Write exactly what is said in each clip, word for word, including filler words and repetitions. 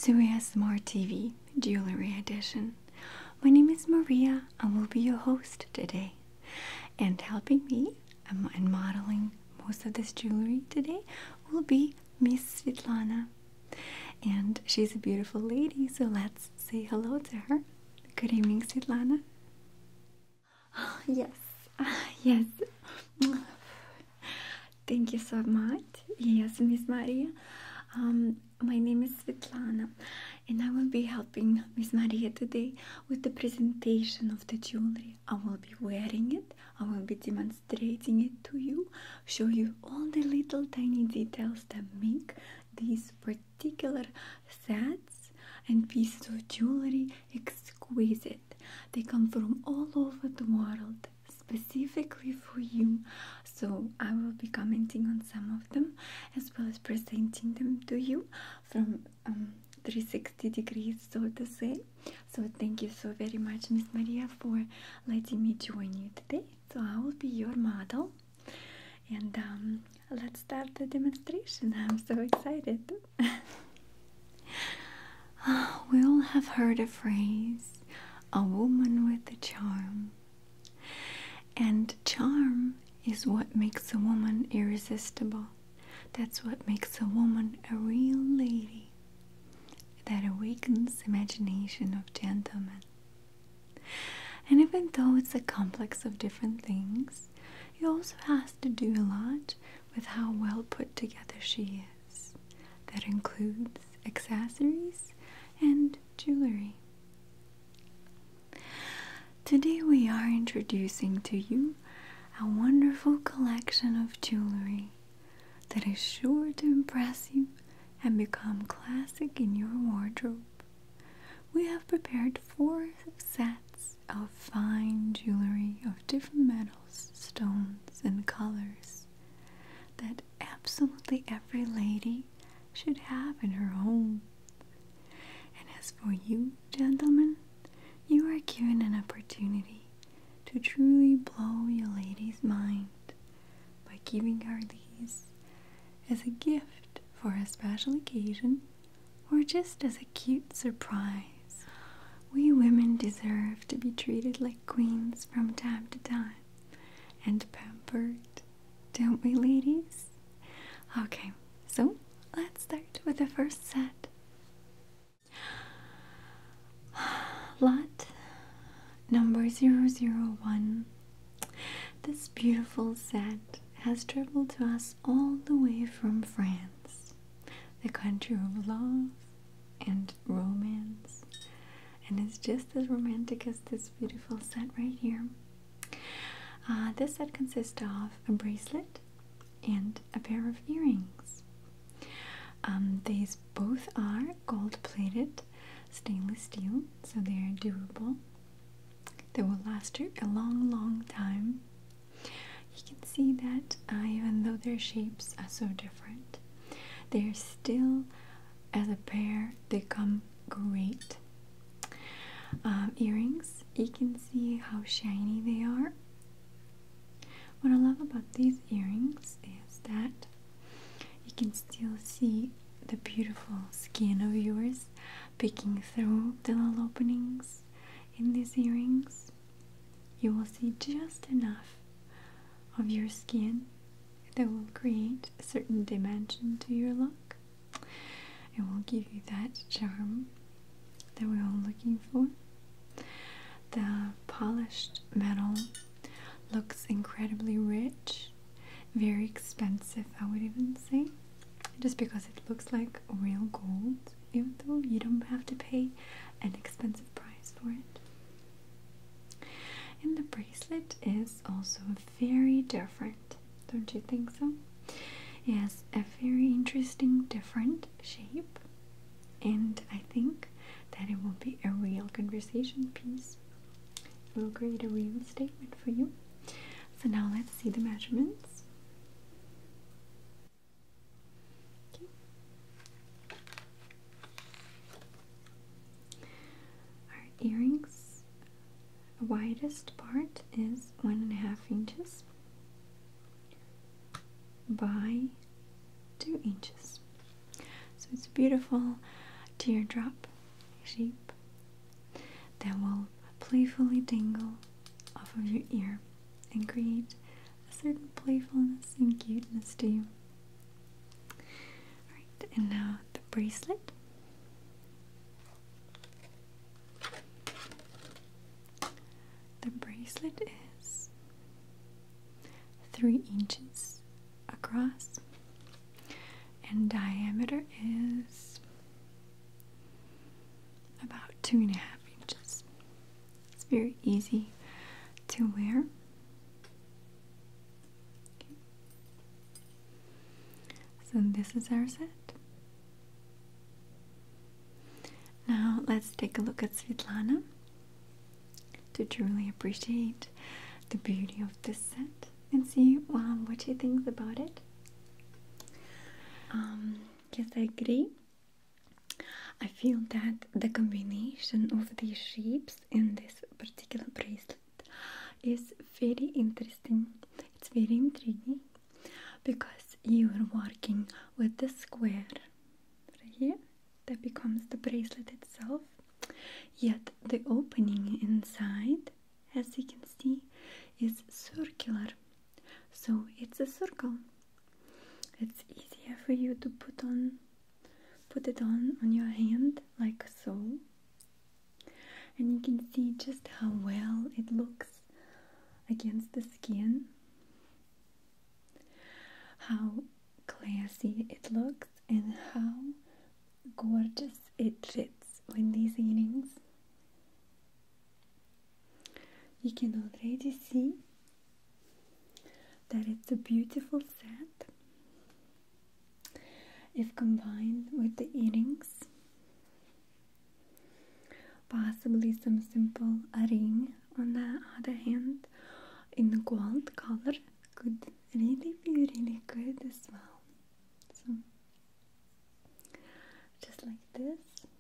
to A S M R T V Jewelry Edition. My name is Maria. I will be your host today. And helping me um, and modeling most of this jewelry today will be Miss Svetlana. And she's a beautiful lady, so let's say hello to her. Good evening, Svetlana. Oh, yes, uh, yes. Thank you so much. Yes, Miss Maria. Um, my name is Svetlana, and I will be helping Miss Maria today with the presentation of the jewelry. I will be wearing it, I will be demonstrating it to you, show you all the little tiny details that make these particular sets and pieces of jewelry exquisite. They come from all over the world, specifically for you, so I will be commenting on some of them as well as presenting them to you from um, three hundred sixty degrees, so to say. So thank you so very much, Miss Maria, for letting me join you today. So I will be your model, and um, let's start the demonstration. I'm so excited. We all have heard a phrase, a woman with a charm. And charm is what makes a woman irresistible. That's what makes a woman a real lady that awakens imagination of gentlemen. And even though it's a complex of different things, it also has to do a lot with how well put together she is. That includes accessories and jewelry. Today we are introducing to you a wonderful collection of jewelry that is sure to impress you and become classic in your wardrobe. We have prepared four sets of fine jewelry of different metals, stones, and colors that absolutely every lady should have in her home. And as for you, gentlemen, you are given an opportunity to truly blow your lady's mind by giving her these as a gift for a special occasion or just as a cute surprise. We women deserve to be treated like queens from time to time and pampered, don't we, ladies? Okay, so let's start with the first set. Lot number zero zero one. This beautiful set has traveled to us all the way from France, the country of love and romance, and it's just as romantic as this beautiful set right here. Uh, this set consists of a bracelet and a pair of earrings. Um, these both are gold-plated stainless steel, so they are durable. They will last you a long, long time. You can see that uh, even though their shapes are so different, they're still, as a pair, they come great. Um, earrings, you can see how shiny they are. What I love about these earrings is that you can still see the beautiful skin of yours peeking through the little openings in these earrings. You will see just enough of your skin that will create a certain dimension to your look. It will give you that charm that we're all looking for. The polished metal looks incredibly rich, very expensive, I would even say, just because it looks like real gold, even though you don't have to pay an expensive price for it. And the bracelet is also very different, don't you think so? It has a very interesting, different shape, and I think that it will be a real conversation piece. It will create a real statement for you. So now let's see the measurements. Okay. Our earrings, the widest part is one and a half inches by two inches. So it's a beautiful teardrop shape that will playfully dangle off of your ear and create a certain playfulness and cuteness to you. Alright, and now the bracelet. The bracelet is three inches across and diameter is about two and a half inches. It's very easy to wear. Okay. So this is our set. Now let's take a look at Svetlana to truly appreciate the beauty of this set and see um, what she thinks about it. Um, yes, I agree. I feel that the combination of these shapes in this particular bracelet is very interesting. It's very intriguing because you are working with the square right here that becomes the bracelet itself, yet the opening inside, as you can see, is circular. So it's a circle. It's easier for you to put on put it on on your hand like so, and you can see just how well it looks against the skin, how classy it looks, and how gorgeous it fits with these earrings. You can already see that it's a beautiful set if combined with the earrings. Possibly some simple ring on the other hand in the gold color could really be really good as well. So just like this.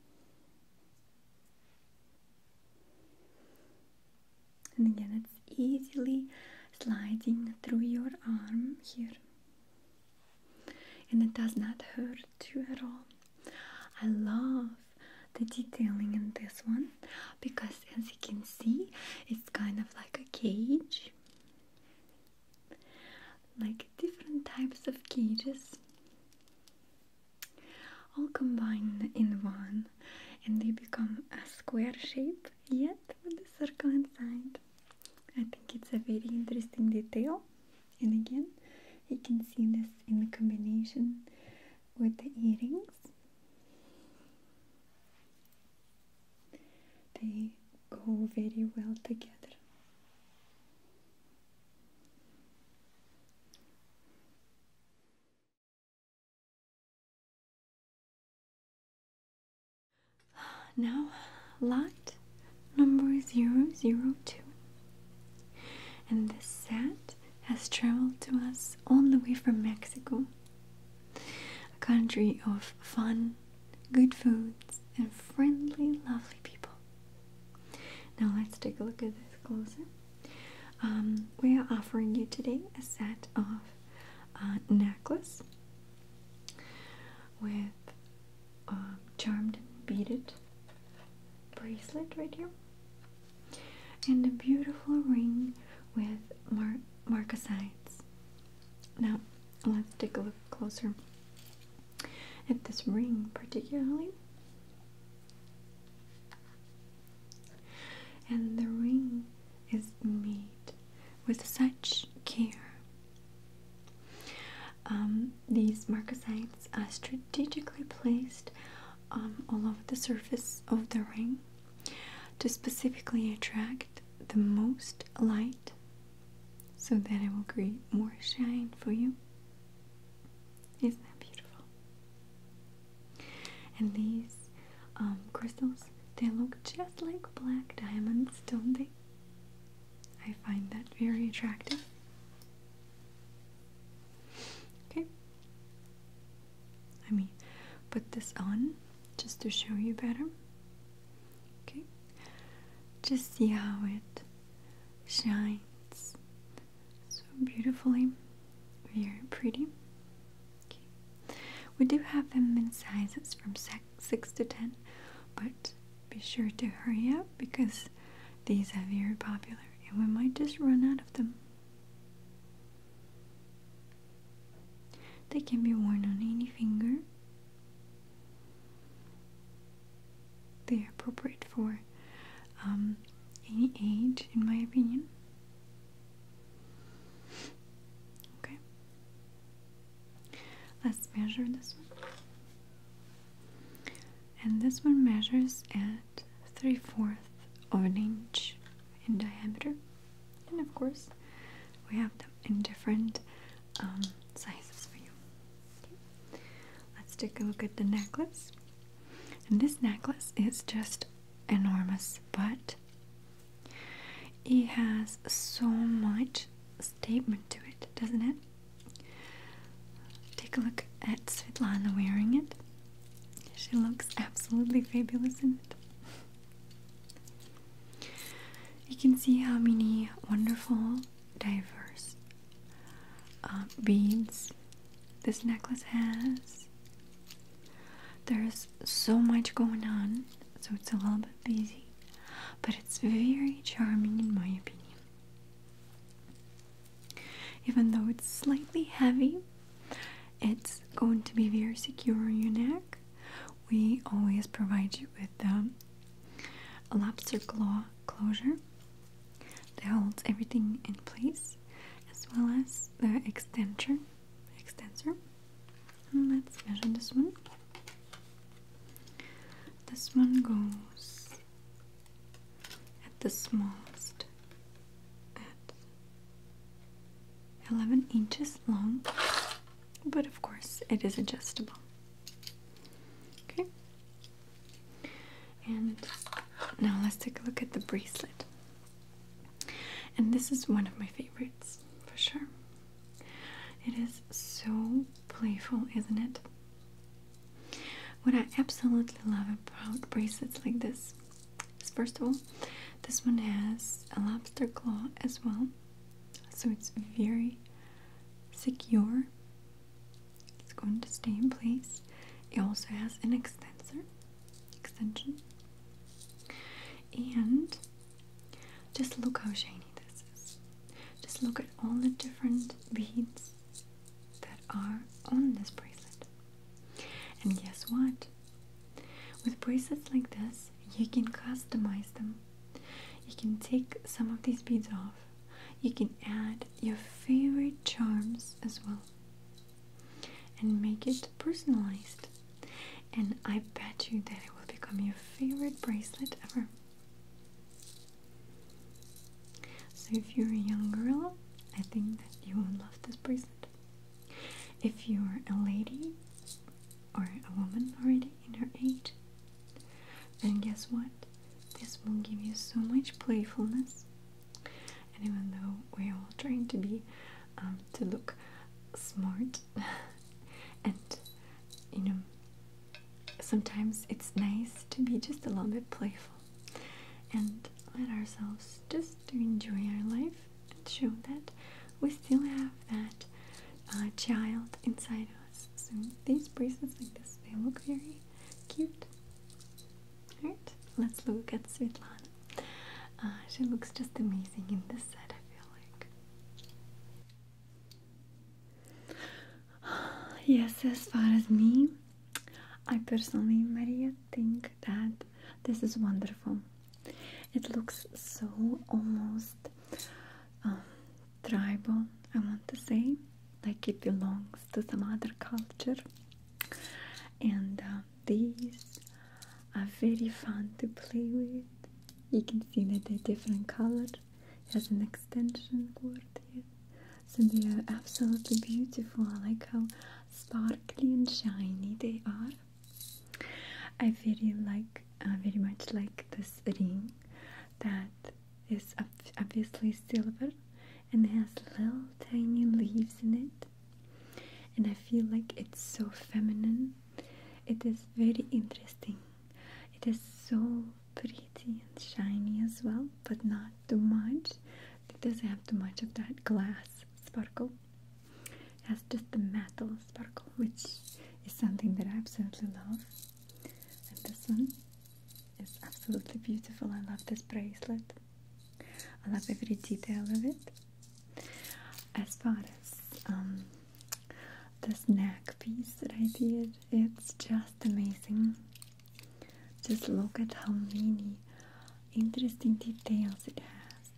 And again, it's easily sliding through your arm here, and it does not hurt you at all. I love the detailing in this one because, as you can see, it's kind of like a cage, like different types of cages all combined in one, and they become a square shape yet with the circle inside. I think it's a very interesting detail, and again, you can see this in the combination with the earrings. They go very well together. Now, lot number zero zero two. And this set has traveled to us all the way from Mexico, a country of fun, good foods, and friendly, lovely people. Now let's take a look at this closer. Um, we are offering you today a set of uh, necklace with a charmed beaded bracelet right here, and a beautiful ring with mar marcasites. Now let's take a look closer at this ring particularly. And the ring is made with such care. Um, these marcasites are strategically placed um, all over the surface of the ring to specifically attract the most light so that it will create more shine for you. Isn't that beautiful? And these um, crystals, they look just like black diamonds, don't they? I find that very attractive. Okay. Let me put this on just to show you better. Okay. Just see how it shines so beautifully. Very pretty. Okay. We do have them in sizes from six to ten, but be sure to hurry up because these are very popular and we might just run out of them. They can be worn on any finger. They are appropriate for um, any age, in my opinion. Okay, let's measure this one. And this one measures at three-fourths of an inch in diameter. And of course, we have them in different um, sizes for you. Okay. Let's take a look at the necklace. And this necklace is just enormous, but it has so much statement to it, doesn't it? Take a look at Svetlana wearing it. She looks absolutely fabulous in it. You can see how many wonderful, diverse uh, beads this necklace has. There's so much going on, so it's a little bit busy, but it's very charming in my opinion. Even though it's slightly heavy, it's going to be very secure on your neck. We always provide you with um, a lobster claw closure that holds everything in place, as well as the extensor. extensor. And let's measure this one. This one goes at the smallest at eleven inches long, but of course it is adjustable. Okay, and now let's take a look at the bracelet. And this is one of my favorites for sure. It is so playful, isn't it? What I absolutely love about bracelets like this is, first of all, this one has a lobster claw as well, so it's very secure. It's going to stay in place. It also has an extensor, extension, and just look how shiny this is. Just look at all the different beads that are on this bracelet. And guess what? With bracelets like this, you can customize them. You can take some of these beads off. You can add your favorite charms as well and make it personalized. And I bet you that it will become your favorite bracelet ever. So if you're a young girl, I think that you will love this bracelet. If you're a lady or a woman already in her age, then guess what? This will give you so much playfulness. And even though we're all trying to be, um, to look smart, and you know, sometimes it's nice to be just a little bit playful and let ourselves just to enjoy our life and show that we still have that uh, child inside us. So these bracelets like this, they look very cute. Alright, let's look at Svetlana. Uh, she looks just amazing in this set, I feel like. Yes, as far as me, I personally, Maria, think that this is wonderful. It looks so almost um, tribal, I want to say, like it belongs to some other culture. And uh, these are very fun to play with. You can see that they're different colors. It has an extension cord here. So they are absolutely beautiful. I like how sparkly and shiny they are. I very like, uh, very much like this ring that is obviously silver and has little tiny leaves in it. And I feel like it's so feminine. It is very interesting. It is so pretty and shiny as well, but not too much. It doesn't have too much of that glass sparkle. It has just the metal sparkle, which is something that I absolutely love. And this one is absolutely beautiful. I love this bracelet. I love every detail of it. As far as um, this neck piece that I did, it's just amazing. Just look at how many interesting details it has.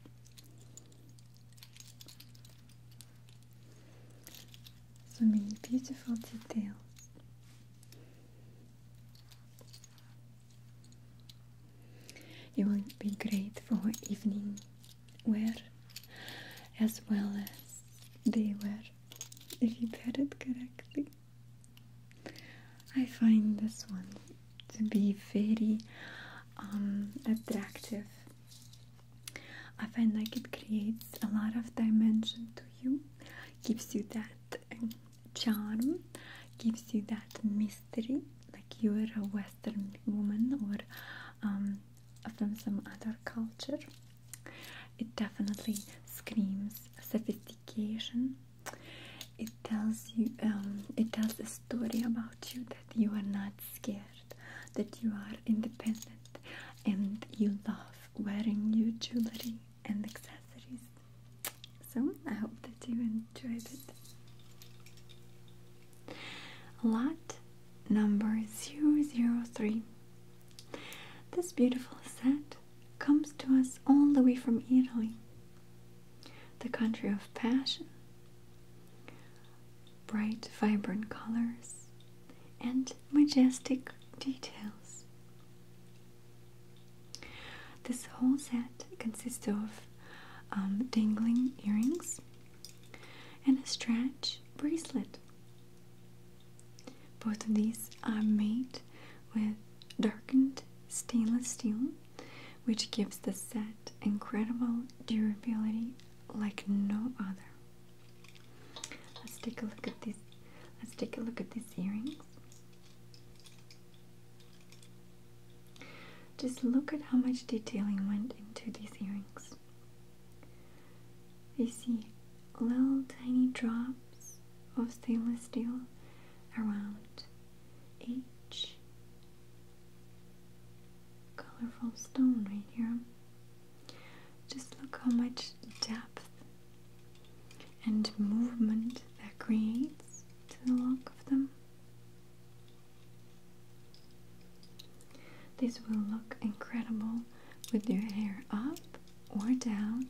So many beautiful details. It would be great for evening wear as well as day wear if you pair it correctly. I find this one to be very um, attractive. I find like it creates a lot of dimension to you, gives you that um, charm, gives you that mystery, like you are a Western woman or um, from some other culture. It definitely screams sophistication. It tells you, um, it tells a story about you, that you are not scared, that you are independent, and you love wearing your jewelry and accessories. So I hope that you enjoyed it. Lot number zero zero three. This beautiful set comes to us all the way from Italy, the country of passion, bright, vibrant colors, and majestic details. This whole set consists of um, dangling earrings and a stretch bracelet. Both of these are made with darkened stainless steel, which gives the set incredible durability like no other. Let's take a look at this. Let's take a look at these earrings. Just look at how much detailing went into these earrings. You see little tiny drops of stainless steel around each colorful stone right here. Just look how much depth and movement that creates to the look of them. This will look incredible with your hair up or down.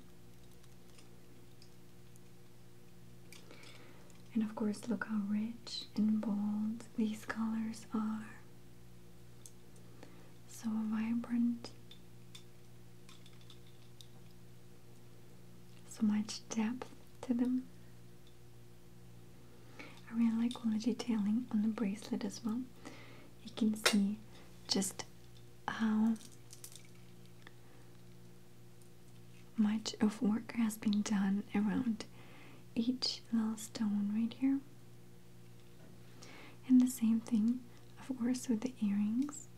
And of course, look how rich and bold these colors are. So vibrant. So much depth to them. I really like all the detailing on the bracelet as well. You can see just how much of work has been done around each little stone right here. And the same thing, of course, with the earrings.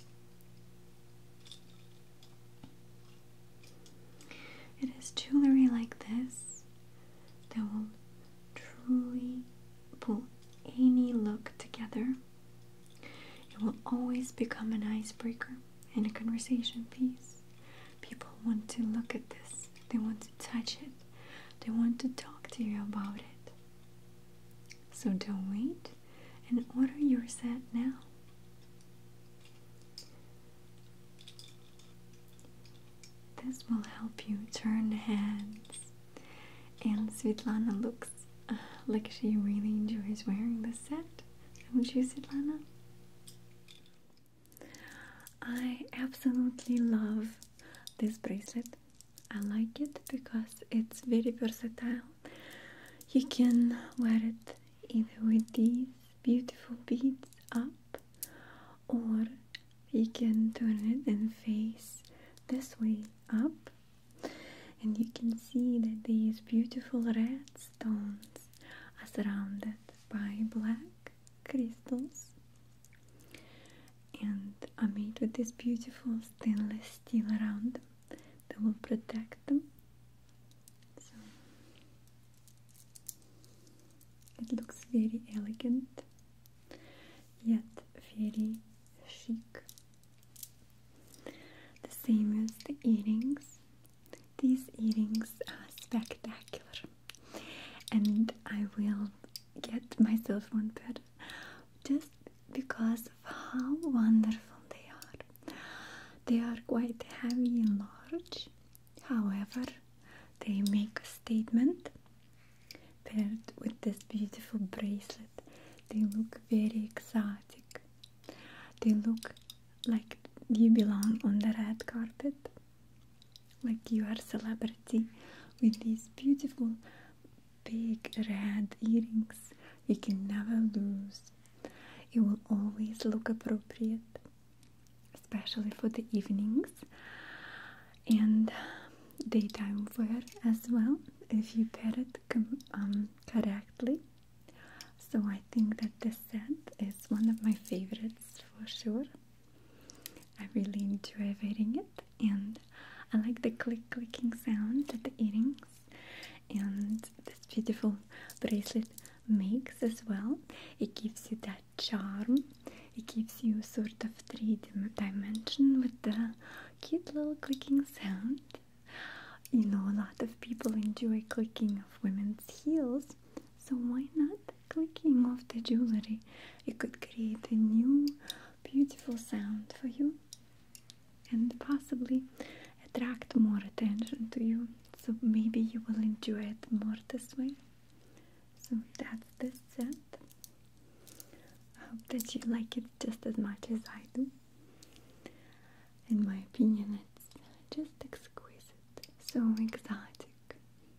It is jewelry like this that will truly pull any look together. It will always become an icebreaker and a conversation piece. People want to look at this. They want to touch it. They want to talk to you about it. So don't wait and order your set now. This will help you turn heads. And Svetlana looks uh, like she really enjoys wearing this set. Don't you, Svetlana? I absolutely love this bracelet. I like it because it's very versatile. You can wear it either with these beautiful beads up, or you can turn it and face this way up, and you can see that these beautiful red stones are surrounded by black crystals and are made with this beautiful stainless steel around them that will protect them. So it looks very elegant very chic. The same as the earrings. These earrings are spectacular, and I will get myself one pair just because of how wonderful they are. They are quite heavy and large, however, they make a statement paired with this beautiful bracelet. They look very exotic. They look like you belong on the red carpet, like you are a celebrity with these beautiful big red earrings you can never lose. It will always look appropriate, especially for the evenings and daytime wear as well, if you pair it um, correctly. So I think that this set is one of my favorites for sure. I really enjoy wearing it, and I like the click clicking sound that the earrings and this beautiful bracelet makes as well. It gives you that charm. It gives you sort of three dimension with the cute little clicking sound. You know, a lot of people enjoy clicking of women's heels, so why not the clicking of the jewelry? It could create a new beautiful sound for you and possibly attract more attention to you, so maybe you will enjoy it more this way. So that's this set. I hope that you like it just as much as I do. In my opinion, it's just exquisite, so exotic,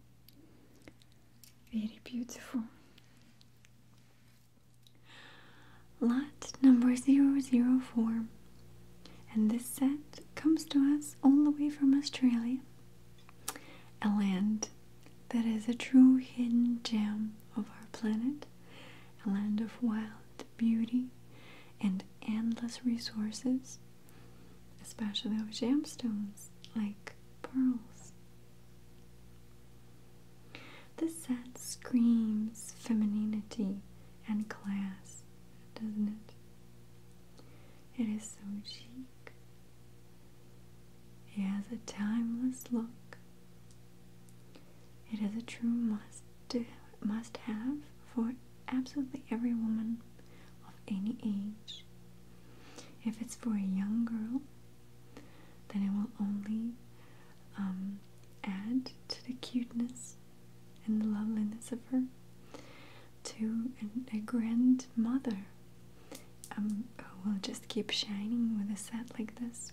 very beautiful. Lot number zero zero four, and this set comes to us all the way from Australia, a land that is a true hidden gem of our planet, a land of wild beauty and endless resources, especially of gemstones like pearls. This set screams femininity and class, doesn't it? It is so chic. It has a timeless look. It is a true must must have for absolutely every woman of any age. If it's for a young girl, then it will only um, add to the cuteness and the loveliness of her. To an, a grandmother um, who will just keep shining with a set like this.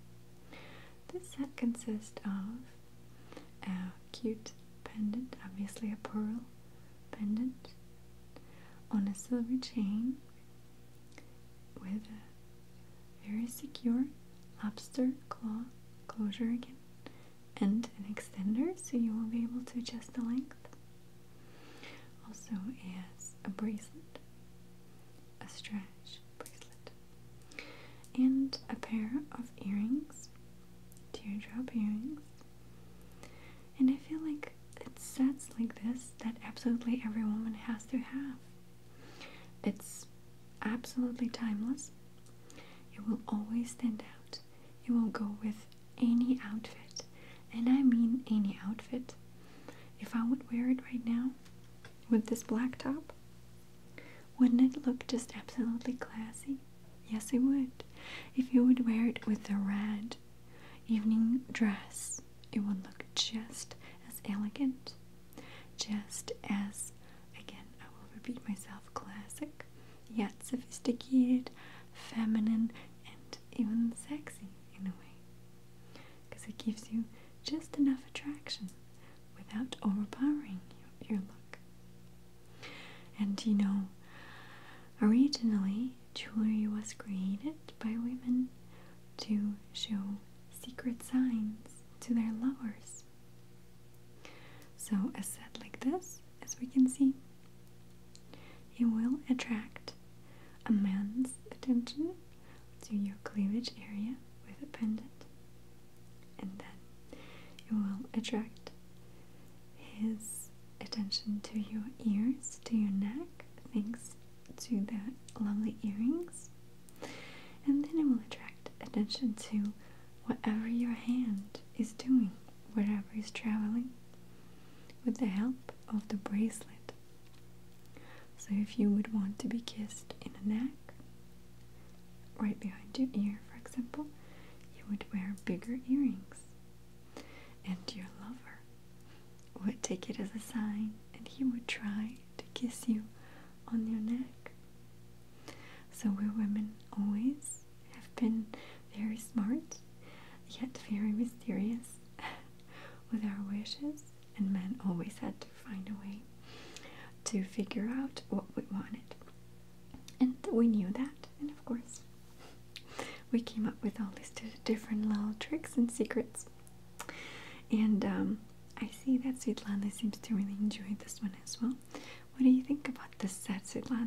This set consists of a cute pendant, obviously a pearl pendant, on a silver chain with a very secure lobster claw closure again, and an extender so you will be able to adjust the length. Also has a bracelet, a stretch bracelet, and a pair of earrings, teardrop earrings. And I feel like it's sets like this that absolutely every woman has to have. It's absolutely timeless. It will always stand out. It will go with any outfit, and I mean any outfit. If I would wear it right now with this black top, wouldn't it look just absolutely classy? Yes, it would. If you would wear it with a red evening dress, it would look just as elegant, just as, again, I will repeat myself, classic, yet sophisticated, feminine, and even sexy in a way, because it gives you just enough attraction without overpowering your, your look. And you know, originally jewelry was created by women to show secret signs to their lovers. So a set like this, as we can see, it will attract a man's attention to your cleavage area with a pendant, and then it will attract his attention to your ears, to your neck, thanks to the lovely earrings. attention to whatever your hand is doing, wherever is traveling, with the help of the bracelet. So if you would want to be kissed in the neck, right behind your ear, for example, you would wear bigger earrings. And your lover would take it as a sign, and he would try to kiss you on your neck. So we women always have been very smart, yet very mysterious with our wishes, and men always had to find a way to figure out what we wanted. And we knew that, and of course, we came up with all these different little tricks and secrets. And um, I see that Svetlana seems to really enjoy this one as well. What do you think about this set, Svetlana?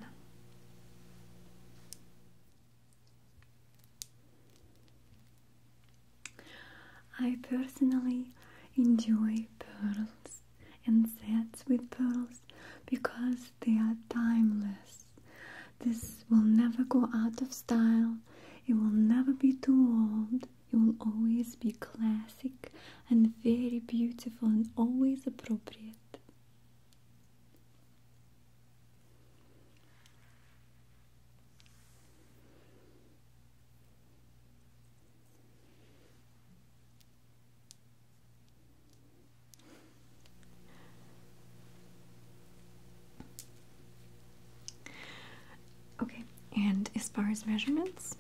I personally enjoy pearls and sets with pearls because they are timeless. This will never go out of style. It will never be too old. It will always be classic and very beautiful and always appropriate. Okay, and as far as measurements,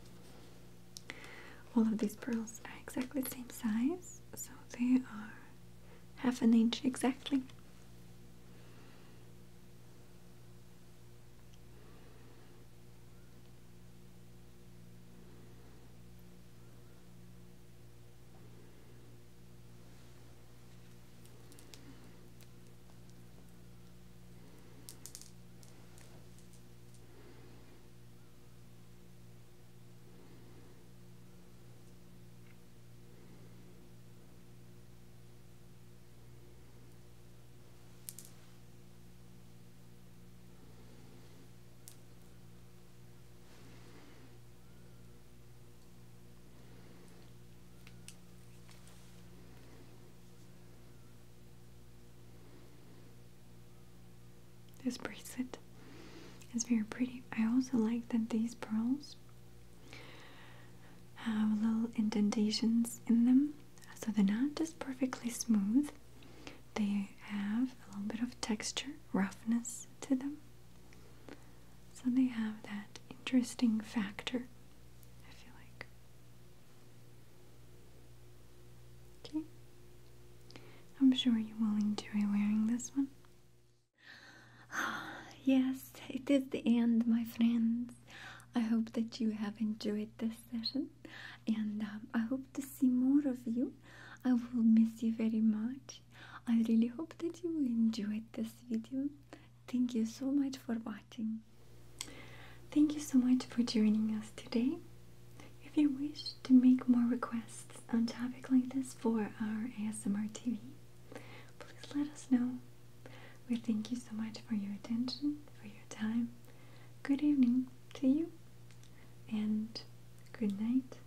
all of these pearls are exactly the same size, so they are half an inch exactly. This bracelet is very pretty. I also like that these pearls have little indentations in them, so they're not just perfectly smooth. They have a little bit of texture, roughness to them. So they have that interesting factor, I feel like. Okay. I'm sure you will enjoy wearing this one. Yes, it is the end, my friends. I hope that you have enjoyed this session, and um, I hope to see more of you. I will miss you very much. I really hope that you enjoyed this video. Thank you so much for watching. Thank you so much for joining us today. If you wish to make more requests on topic like this for our A S M R T V, please let us know. We thank you so much for your attention, for your time. Good evening to you, and good night.